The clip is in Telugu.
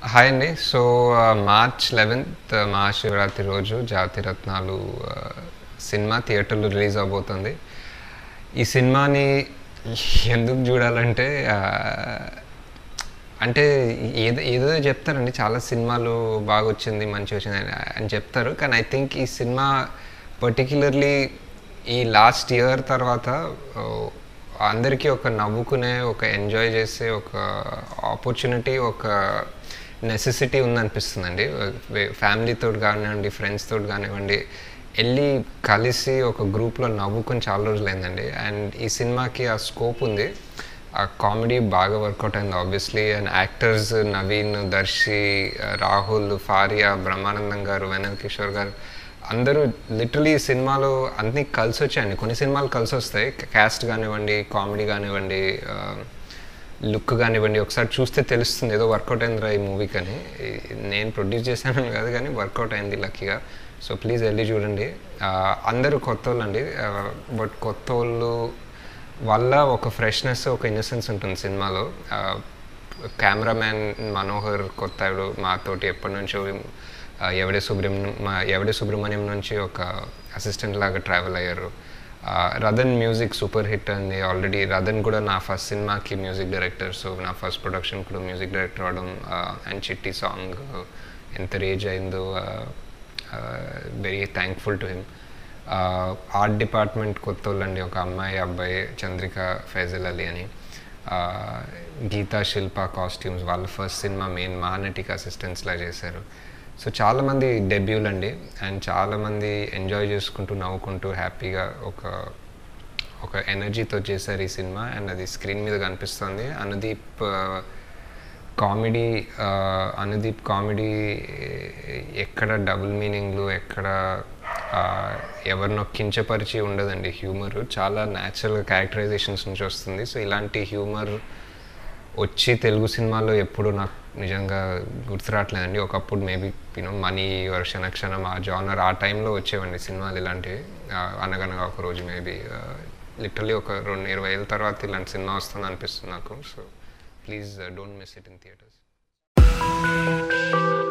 హాయ్ అండి. సో మార్చ్ 11th మహాశివరాత్రి రోజు జాతిరత్నాలు సినిమా థియేటర్లో రిలీజ్ అవబోతుంది. ఈ సినిమాని ఎందుకు చూడాలంటే అంటే ఏదో ఏదో చెప్తారండి, చాలా సినిమాలు బాగా వచ్చింది, మంచిగా వచ్చింది అని చెప్తారు. కానీ ఐ థింక్ ఈ సినిమా పర్టిక్యులర్లీ ఈ లాస్ట్ ఇయర్ తర్వాత అందరికీ ఒక నవ్వుకునే, ఒక ఎంజాయ్ చేసే ఒక ఆపర్చునిటీ, ఒక నెసెసిటీ ఉందనిపిస్తుందండి. ఫ్యామిలీతో కానివ్వండి, ఫ్రెండ్స్తో కానివ్వండి, వెళ్ళి కలిసి ఒక గ్రూప్లో నవ్వుకొని చాలా రోజులైందండి. అండ్ ఈ సినిమాకి ఆ స్కోప్ ఉంది, ఆ కామెడీ బాగా వర్కౌట్ అయింది obviously. And actors Naveen, Darshi, Rahul, Faria, Brahmanandam గారు, వెనల్ కిషోర్ గారు అందరూ లిటరలీ ఈ సినిమాలో అన్నీ కలిసి వచ్చాయండి. కొన్ని సినిమాలు కలిసి వస్తాయి, క్యాస్ట్ కానివ్వండి, కామెడీ కానివ్వండి, లుక్ కానివ్వండి, ఒకసారి చూస్తే తెలుస్తుంది ఏదో వర్కౌట్ అయిందిరా ఈ మూవీకి అని. నేను ప్రొడ్యూస్ చేశాను కాదు, కానీ వర్కౌట్ అయింది లక్కీగా. సో ప్లీజ్ వెళ్ళి చూడండి. అందరూ కొత్త వాళ్ళు అండి, బట్ కొత్త వాళ్ళు వల్ల ఒక ఫ్రెష్నెస్, ఒక ఇన్నసెన్స్ ఉంటుంది సినిమాలో. కెమెరామ్యాన్ మనోహర్ కొత్తాడు మాతోటి ఎప్పటి నుంచో, ఎవడే సుబ్రహ్మణ్యం నుంచి ఒక అసిస్టెంట్ లాగా ట్రావెల్ అయ్యారు. రదన్ మ్యూజిక్ సూపర్ హిట్ అండి ఆల్రెడీ. రదన్ కూడా నా ఫస్ట్ సినిమాకి మ్యూజిక్ డైరెక్టర్, సో నా ఫస్ట్ ప్రొడక్షన్ కూడా మ్యూజిక్ డైరెక్టర్ అవడం. అండ్ చిట్టి సాంగ్ ఎంత రేజ్ అయిందో, very thankful to him. Art department కొత్త వాళ్ళండి, ఒక అమ్మాయి అబ్బాయి, చంద్రిక ఫైజల్ అలీ అని. గీతా శిల్ప కాస్ట్యూమ్స్, వాళ్ళ ఫస్ట్ సినిమా మెయిన్ మహానటికి అసిస్టెంట్స్లా చేశారు. సో చాలామంది డెబ్యూలు అండి, అండ్ చాలామంది ఎంజాయ్ చేసుకుంటూ, నవ్వుకుంటూ, హ్యాపీగా ఒక ఎనర్జీతో చేశారు ఈ సినిమా. అండ్ అది స్క్రీన్ మీద కనిపిస్తుంది. అనుదీప్ కామెడీ ఎక్కడ డబుల్ మీనింగ్లు, ఎక్కడ ఎవరినో కించపరిచి ఉండదండి. హ్యూమర్ చాలా న్యాచురల్ క్యారెక్టరైజేషన్స్ నుంచి వస్తుంది. సో ఇలాంటి హ్యూమర్ వచ్చి తెలుగు సినిమాలో ఎప్పుడు నాకు నిజంగా గుర్తు రావట్లేదండి. ఒకప్పుడు మేబీ మనీ, క్షణక్షణం, ఆ జానర్ ఆ టైంలో వచ్చేవండి సినిమాలు ఇలాంటివి. అనగనగా ఒక రోజు మేబీ లిటరలీ ఒక 20 ఏళ్ళ తర్వాత ఇలాంటి సినిమా వస్తుంది అనిపిస్తుంది నాకు. So please don't miss it in theatres.